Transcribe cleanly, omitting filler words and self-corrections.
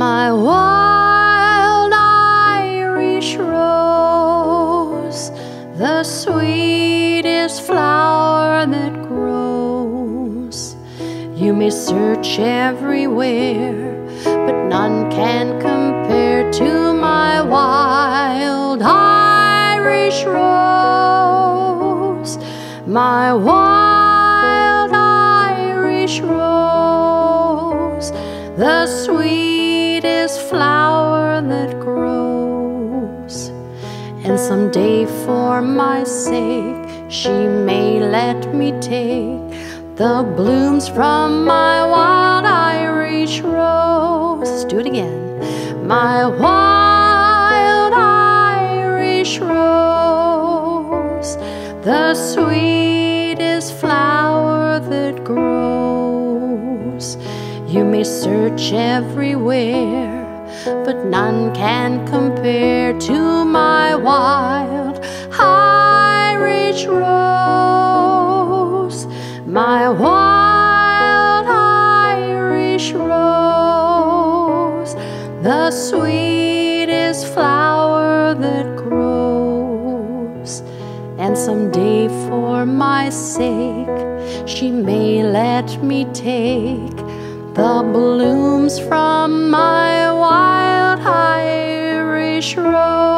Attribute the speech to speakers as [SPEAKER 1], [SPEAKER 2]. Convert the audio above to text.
[SPEAKER 1] my wild Irish rose, the sweetest flower that grows. You may search everywhere, but none can compare to my wild Irish rose, my wild Irish rose, the sweetest flower that grows. And someday for my sake she may let me take the blooms from my wild Irish rose. Let's do it again. My wild Irish rose, the sweetest flower that grows. You may search everywhere, but none can compare to my wild Irish rose, my wild Irish rose, the sweetest flower that grows. And someday for my sake she may let me take the blooms from my wild Irish rose.